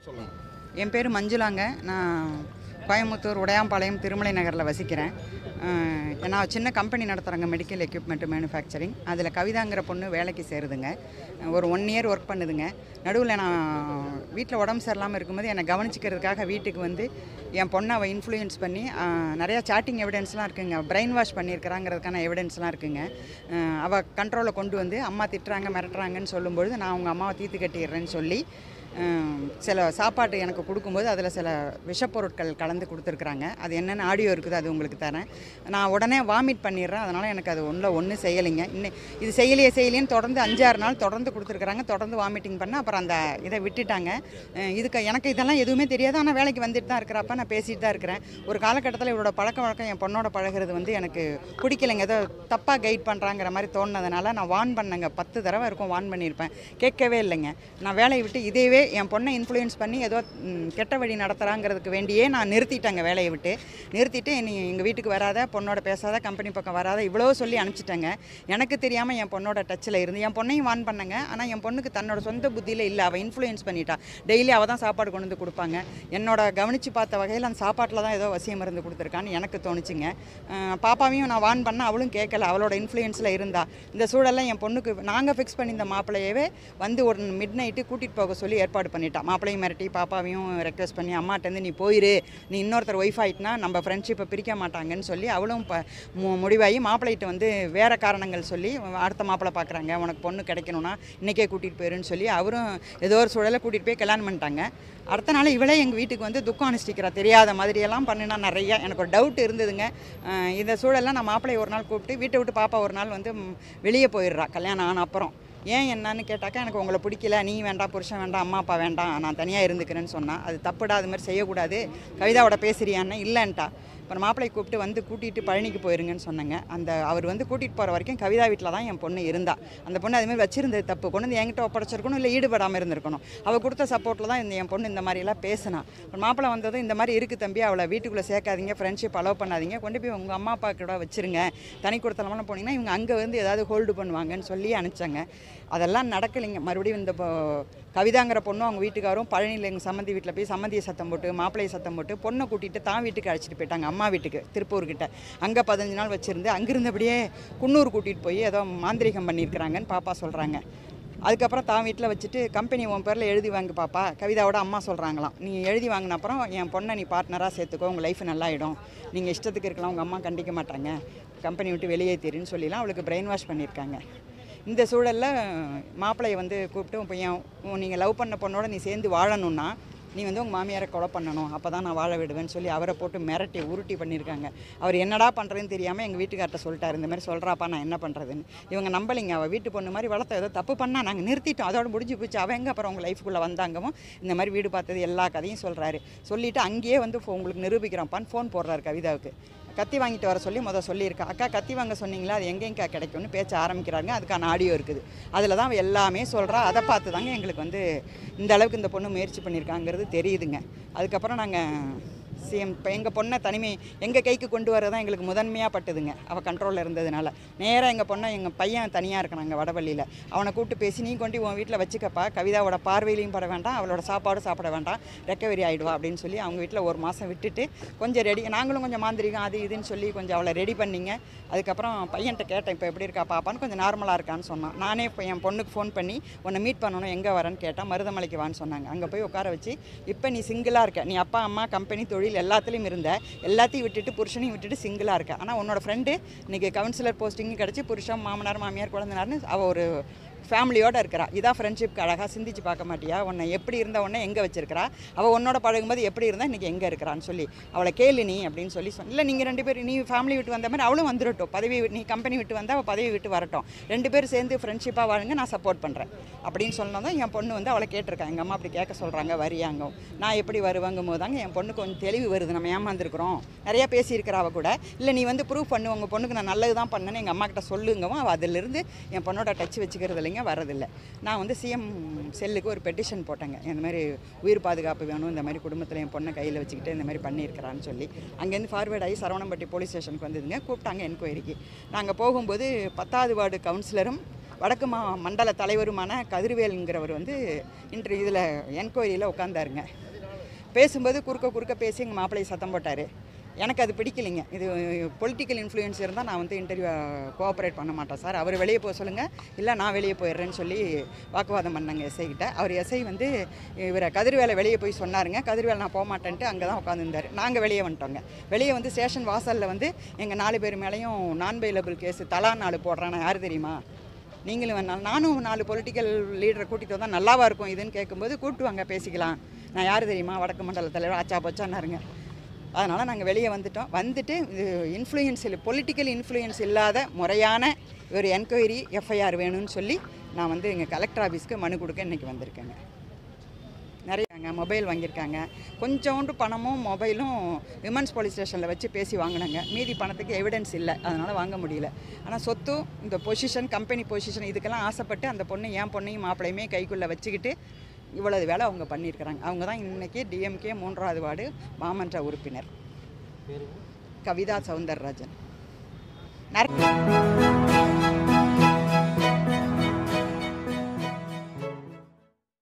சொல்லுங்க. என் பேர் மஞ்சுளாங்க. நான் கோயம்புத்தூர் உடையாம்பாளையம் திருமலை நகரில் வசிக்கிறேன். நான் சின்ன கம்பெனி நடத்துகிறேங்க, மெடிக்கல் எக்யூப்மெண்ட் மேனுஃபேக்சரிங். அதில் கவிதாங்கிற பொண்ணு வேலைக்கு சேருதுங்க. ஒரு 1 இயர் ஒர்க் பண்ணுதுங்க. நடுவில் நான் வீட்டில் உடம்பு சரியில்லாமல் இருக்கும்போது என்னை கவனிச்சிக்கிறதுக்காக வீட்டுக்கு வந்து என் பொண்ணை அவள் இன்ஃப்ளூயன்ஸ் பண்ணி நிறையா சாட்டிங் எவிடன்ஸ்லாம் இருக்குங்க. பிரெயின் வாஷ் பண்ணியிருக்கிறாங்கிறதுக்கான எவிடன்ஸ்லாம் இருக்குங்க. அவள் கண்ட்ரோலில் கொண்டு வந்து அம்மா திட்டுறாங்க மிரட்டுறாங்கன்னு சொல்லும்பொழுது நான் அவங்க அம்மாவை தீர்த்து கட்டிடுறேன்னு சொல்லி சில சாப்பாடு எனக்கு கொடுக்கும்போது அதில் சில விஷப்பொருட்கள் கலந்து கொடுத்துருக்குறாங்க. அது என்னென்ன ஆடியோ இருக்குது, அது உங்களுக்கு தரேன். நான் உடனே வாமிட் பண்ணிடுறேன். அதனால் எனக்கு அது ஒன்றும் செய்யலைங்க. இது செய்யலையேன்னு தொடர்ந்து 5-6 நாள் தொடர்ந்து கொடுத்துருக்குறாங்க. தொடர்ந்து வாமிட்டிங் பண்ண அப்புறம் அந்த இதை விட்டுட்டாங்க. எனக்கு இதெல்லாம் எதுவுமே தெரியாது. ஆனால் வேலைக்கு வந்துட்டு தான் இருக்கிறப்ப நான் பேசிட்டு தான் இருக்கிறேன். ஒரு காலகட்டத்தில் இவரோட பழக்க வழக்கம் என் பொண்ணோட பழகிறது வந்து எனக்கு பிடிக்கலைங்க. ஏதோ தப்பாக கைட் பண்ணுறாங்கிற மாதிரி தோணுனதுனால நான் வார்ன் பண்ணேங்க. 10 தடவை இருக்கும் வார்ன் பண்ணியிருப்பேன். கேட்கவே இல்லைங்க. நான் வேலையை விட்டு இதேவே என் பொண்ணை இன்ஃப்ளூயன்ஸ் பண்ணி ஏதோ கெட்ட வழி நடத்துகிறாங்கிறதுக்கு வேண்டியே நான் நிறுத்திட்டேங்க. வேலையை விட்டு நிறுத்திட்டு நீ எங்கள் வீட்டுக்கு வராத, பொண்ணோட பேசாத, கம்பெனி பக்கம் வராத, இவ்வளோ சொல்லி அனுப்பிச்சிட்டேங்க. எனக்கு தெரியாமல் என் பொண்ணோட டச்சில் இருந்து என் பொண்ணையும் வார்ன் பண்ணேங்க. ஆனால் என் பொண்ணுக்கு தன்னோட சொந்த புத்தியில் இல்லை. அவள் இன்ஃப்ளூயன்ஸ் பண்ணிட்டா. டெய்லி அவள் தான் சாப்பாடு கொண்டு வந்து கொடுப்பாங்க. என்னோட கவனித்து பார்த்த வகையில் அந்த சாப்பாட்டில் தான் ஏதோ வசிய மருந்து கொடுத்துருக்கான்னு எனக்கு தோணுச்சுங்க. பாப்பாவையும் நான் வார்ன் பண்ண, அவளும் கேட்கல. அவளோட இன்ஃப்ளூயன்ஸில் இருந்தா. இந்த சூழலில் என் பொண்ணுக்கு நாங்கள் ஃபிக்ஸ் பண்ணி இந்த மாப்பிள்ளையவே வந்து ஒரு மிட் நைட்டு கூட்டிகிட்டு போக சொல்லி ஏற்பாடு பண்ணிட்டா. மாப்பிள்ளையும் மிரட்டி பாப்பாவையும் ரெக்வெஸ்ட் பண்ணி அம்மாட்டேருந்து நீ போயிரு, நீ இன்னொருத்தர் ஒய்ஃப் ஆகிட்டுனா நம்ம ஃப்ரெண்ட்ஷிப்பை பிரிக்க மாட்டாங்கன்னு சொல்லி அவளும் முடிவாகி மாப்பிள்ளைகிட்ட வந்து வேறு காரணங்கள் சொல்லி அடுத்த மாப்பிள்ளை பார்க்குறாங்க, உனக்கு பொண்ணு கிடைக்கணும்னா இன்றைக்கே கூட்டிகிட்டு போயிருன்னு சொல்லி அவரும் ஏதோ ஒரு சூழலை கூட்டிகிட்டு போய் கல்யாணம் பண்ணிட்டாங்க. அடுத்த நாள் இவளே எங்கள் வீட்டுக்கு வந்து துக்கம் அனுஷ்டிக்கிறா. தெரியாத மாதிரியெல்லாம் பண்ணினா நிறையா எனக்கு ஒரு டவுட் இருந்ததுங்க. இந்த சூழலில் நான் மாப்பிள்ளையை ஒரு நாள் கூப்பிட்டு வீட்டை விட்டு பாப்பா ஒரு நாள் வந்து வெளியே போயிடுறா கல்யாணம் ஆன அப்புறம். ஏன் என்னன்னு கேட்டாக்கா, எனக்கு உங்களை பிடிக்கல, நீ வேண்டாம், புருஷன் வேண்டாம், அம்மா அப்பா வேண்டாம், நான் தனியாக இருந்துக்கிறேன்னு சொன்னான். அது தப்புடா, அது மாதிரி செய்யக்கூடாது, கவிதாவோட பேசுறியான்னு இல்லைன்ட்டா. அப்புறம் மாப்பிள்ளை கூப்பிட்டு வந்து கூட்டிகிட்டு பழனிக்கு போயிருங்கன்னு சொன்னாங்க. அவர் வந்து கூட்டிகிட்டு போகிற வரைக்கும் கவிதா வீட்டில் தான் என் பொண்ணு இருந்தா. அந்த பொண்ணு அதுமாதிரி வச்சிருந்தது தப்பு. கொண்டு வந்து என்கிட்ட ஒப்படைச்சிருக்கணும், இல்லை ஈடுபடாமல் இருந்திருக்கணும். அவள் கொடுத்த சப்போர்ட்டில் தான் என் பொண்ணு இந்த மாதிரிலாம் பேசினா. அப்புறம் மாப்பிள்ளை வந்ததும் இந்த மாதிரி இருக்குது தம்பி, அவளை வீட்டுக்குள்ளே சேர்க்காதீங்க, ஃப்ரெண்ட்ஷிப் அலோவ் பண்ணாதீங்க, கொண்டு போய் உங்கள் அம்மா அப்பா கூட வச்சுருங்க, தனி கொடுத்தலமெல்லாம் போனீங்கன்னா இவங்க அங்கே வந்து ஏதாவது ஹோல்டு பண்ணுவாங்கன்னு சொல்லி அனுப்பிச்சாங்க. அதெல்லாம் நடக்கலைங்க. மறுபடியும் இந்த கவிதாங்கிற பொண்ணும் அவங்க வீட்டுக்காரும் பழனியில் எங்கள் சம்மந்தி வீட்டில் போய் சம்மந்தியை சத்தம் போட்டு மாப்பிள்ளையை சத்தம் போட்டு பொண்ணை கூட்டிகிட்டு தான் வீட்டுக்கு அழைச்சிட்டு போயிட்டாங்க, அம்மா வீட்டுக்கு திருப்பூர்கிட்ட. அங்கே 15 நாள் வச்சுருந்து அங்கிருந்தபடியே குன்னூர் கூட்டிகிட்டு போய் ஏதோ மாந்திரிகம் பண்ணியிருக்கிறாங்கன்னு பாப்பா சொல்கிறாங்க. அதுக்கப்புறம் தான் வீட்டில் வச்சுட்டு கம்பெனி உன் பேரில் எழுதி வாங்கு பாப்பா, கவிதாவோட அம்மா சொல்கிறாங்களாம். நீ எழுதி வாங்கின அப்புறம் என் பொண்ணை நீ பார்ட்னராக சேர்த்துக்கோ, உங்கள் லைஃப் நல்லாயிடும், நீங்கள் இஷ்டத்துக்கு இருக்கலாம், உங்கள் அம்மா கண்டிக்க மாட்டாங்க, கம்பெனி விட்டு வெளியேற்றிருன்னு சொல்லிலாம் அவளுக்கு பிரெயின் வாஷ் பண்ணியிருக்காங்க. இந்த சூழலில் மாப்பிள்ளையை வந்து கூப்பிட்டு இப்போ நீங்கள் லவ் பண்ண பொண்ணோட நீ சேர்ந்து வாழணுன்னா நீ வந்து உங்கள் மாமியாரை கொலை பண்ணணும், அப்போ தான் நான் வாழ விடுவேன்னு சொல்லி அவரை போட்டு மிரட்டி உருட்டி பண்ணியிருக்காங்க. அவர் என்னடா பண்ணுறதுன்னு தெரியாமல் எங்கள் வீட்டுக்கார்ட்ட சொல்லிட்டார், இந்த மாதிரி சொல்கிறாப்பா நான் என்ன பண்ணுறதுன்னு. இவங்க நம்பலிங்க. அவள் வீட்டு பொண்ணு மாதிரி வளர்த்த ஏதோ தப்பு பண்ணால் நாங்கள் நிறுத்திட்டோம், அதோட முடிஞ்சு போச்சு. அவன் எங்கே அப்புறம் உங்கள் லைஃப்குள்ளே வந்தாங்கவும் இந்த மாதிரி வீடு பார்த்தது எல்லா கதையும் சொல்கிறாரு. சொல்லிவிட்டு அங்கேயே வந்து உங்களுக்கு நிரூபிக்கிறோம்ப்பான்னு ஃபோன் போடுறாரு கவிதாவுக்கு. கத்தி வாங்கிட்டு வர சொல்லி சொல்லியிருக்கா. அக்கா கத்தி வாங்க சொன்னீங்களா, அது எங்கெங்கக்கா கிடைக்கும்னு பேச்ச ஆரம்பிக்கிறாங்க. அதுக்கான ஆடியோ இருக்குது. அதில் தான் எல்லாமே சொல்கிறா. அதை பார்த்து தாங்க எங்களுக்கு வந்து இந்த அளவுக்கு இந்த பொண்ணு முயற்சி பண்ணியிருக்காங்கிறது தெரியுதுங்க. அதுக்கப்புறம் நாங்கள் இப்போ எங்கள் பொண்ணை எங்கள் கைக்கு கொண்டு வரதான் எங்களுக்கு முதன்மையாக பட்டுதுங்க. அவள் கண்ட்ரோலில் இருந்ததுனால நேராக எங்கள் பொண்ணை எங்கள் பையன் தனியாக இருக்கிறாங்க வடவள்ளியில், அவனை கூப்பிட்டு பேசி நீ கொண்டு உன் வீட்டில் வச்சுக்கப்பா, கவிதாவோட பார்வையிலையும் பட வேண்டாம், அவளோட சாப்பாடு சாப்பிட வேண்டாம், ரெக்கவரி ஆகிடுவா அப்படின்னு சொல்லி அவங்க வீட்டில் 1 மாதம் விட்டுட்டு கொஞ்சம் ரெடி, நாங்களும் கொஞ்சம் மாந்திரிகம் அது இதுன்னு சொல்லி கொஞ்சம் அவளை ரெடி பண்ணிங்க. அதுக்கப்புறம் பையன்கிட்ட கேட்டேன், இப்போ எப்படி இருக்கா பாப்பான்னு, கொஞ்சம் நார்மலாக இருக்கான்னு சொன்னான். நானே இப்போ என் பொண்ணுக்கு ஃபோன் பண்ணி உன்னை மீட் பண்ணணும், எங்கே வரேன்னு கேட்டால் மருதமலைக்கு வான்னு சொன்னாங்க. அங்கே போய் உட்கார வச்சு இப்போ நீ சிங்கிளாக இருக்க, நீ அப்பா அம்மா கம்பெனி தொழில் எல்லாத்துலேயும் இருந்த, எல்லாத்தையும் விட்டுட்டு புருஷனையும் விட்டுட்டு சிங்கிளாக இருக்க. ஆனால் உன்னோட ஃப்ரெண்டு இன்றைக்கி கவுன்சிலர் போஸ்டிங்கும் கிடச்சி புருஷன் மாமனார் மாமியார் குழந்தைனார்னு அவள் ஒரு ஃபேமிலியோடு இருக்கிறா. இதான் ஃப்ரெண்ட்ஷிப்க்கு அழகாக சிந்திச்சு பார்க்க மாட்டியா, உன்னை எப்படி இருந்த உடனே எங்கே வச்சிருக்கிறா, அவள் உன்னோட பழகும்போது எப்படி இருந்தால் இன்றைக்கி எங்கே இருக்கிறான்னு சொல்லி அவளை கேளு நீ அப்படின்னு சொல்லி இல்லை நீங்கள் 2 பேர் நீ ஃபேமிலி விட்டு வந்த மாதிரி அவளும் வந்துடட்டும், நீ கம்பெனி விட்டு வந்தால் அவள் பதவி விட்டு வரட்டும், 2 பேர் சேர்ந்து ஃப்ரெண்ட்ஷிப்பாக வாழுங்க, நான் சப்போர்ட் பண்ணுறேன் அப்படின்னு சொன்னதும் என் பொண்ணு வந்து அவளை கேட்டிருக்கான். எங்கள் அம்மா அப்படி கேட்க சொல்கிறாங்க வரியாங்க, நான் எப்படி வருவாங்கும் போது தாங்க என் பொண்ணுக்கு கொஞ்சம் தெளிவு வருது. நம்ம ஏமாந்துருக்குறோம், நிறையா பேசியிருக்கிற அவள் கூட. இல்லை நீ வந்து ப்ரூவ் பண்ணு, உங்கள் பொண்ணுக்கு நான் நல்லது தான் பண்ணேன்னு எங்கள் அம்மா கிட்ட சொல்லுங்கவும் அவள் அதிலிருந்து என் பொண்ணோட டச் வச்சுக்கிறது இல்லைங்க, வரதில்லை. நான் வந்து சிஎம் செல்லுக்கு ஒரு பெட்டிஷன் போட்டேங்க, இந்த மாதிரி உயிர் பாதுகாப்பு வேணும், இந்த மாதிரி குடும்பத்தில் என் பொண்ணை கையில் வச்சுக்கிட்டு இந்த மாதிரி பண்ணியிருக்கிறான்னு சொல்லி. அங்கேருந்து ஃபார்வேர்ட் ஆகி சரவணம்பட்டி போலீஸ் ஸ்டேஷனுக்கு வந்ததுங்க. கூப்பிட்டாங்க என்கொயரிக்கு. நாங்கள் போகும்போது 10வது வார்டு கவுன்சிலரும் வடக்கு மண்டல தலைவருமான கதிர்வேலுங்கிறவர் வந்து இன்று இதில் என்கொயரியில் உட்காந்தாருங்க. பேசும்போது குறுக்க பேசி எங்கள் மாப்பிள்ளையை சத்தம் போட்டார். எனக்கு அது பிடிக்கலைங்க. இது பொலிட்டிக்கல் இன்ஃப்ளூயன்ஸ் இருந்தால் நான் வந்து இன்டர்வியூ கோஆப்ரேட் பண்ண மாட்டேன் சார், அவர் வெளியே போக சொல்லுங்கள், இல்லை நான் வெளியே போயிடுறேன்னு சொல்லி வாக்குவாதம் பண்ணாங்க எஸ்ஐ கிட்ட. அவர் எஸ்ஐ வந்து இவரை கதிர்வேலை வெளியே போய் சொன்னாருங்க. கதிர்வேலை நான் போக மாட்டேன்ட்டு அங்கே தான் உட்காந்துருந்தார். நாங்கள் வெளியே வந்துட்டோங்க. வெளியே வந்து ஸ்டேஷன் வாசலில் வந்து எங்கள் 4 பேர் மேலேயும் நான் பெயிலபிள் கேஸு தலா 4 போடுறான். யார் தெரியுமா, நீங்களும் வேணாலும் நானும் 4 பொலிட்டிக்கல் லீடரை கூட்டிகிட்டு வந்தால் நல்லாவா இருக்கும் இதுன்னு கேட்கும்போது, கூப்பிட்டு வாங்க பேசிக்கலாம், நான் யார் தெரியுமா வடக்கு மண்டல தலைவர் ஆச்சா போச்சான்னாருங்க. அதனால் நாங்கள் வெளியே வந்துட்டு இது இன்ஃப்ளூயன்ஸ் இல்லை, பொலிட்டிக்கல் இன்ஃப்ளூயன்ஸ் இல்லாத முறையான ஒரு என்கொயரி எஃப்ஐஆர் வேணும்னு சொல்லி நான் வந்து எங்கள் கலெக்டர் ஆஃபீஸ்க்கு மனு கொடுக்க இன்றைக்கி வந்திருக்கேங்க. நிறையாங்க மொபைல் வாங்கியிருக்காங்க. கொஞ்சோண்டு பணமும் மொபைலும் விமன்ஸ் போலீஸ் ஸ்டேஷனில் வச்சு பேசி வாங்கினாங்க. மீதி பணத்துக்கு எவிடன்ஸ் இல்லை, அதனால் வாங்க முடியல. ஆனால் சொத்து, இந்த பொசிஷன், கம்பெனி பொசிஷன், இதுக்கெல்லாம் ஆசைப்பட்டு அந்த பொண்ணு என் பொண்ணையும் மாப்பிள்ளையுமே கைக்குள்ளே வச்சுக்கிட்டு இவ்வளவு வேலை அவங்க பண்ணியிருக்கிறாங்க. அவங்க தான் இன்றைக்கி டிஎம்கே 3வது வார்டு மாமன்ற உறுப்பினர் கவிதா சவுந்தரராஜன்.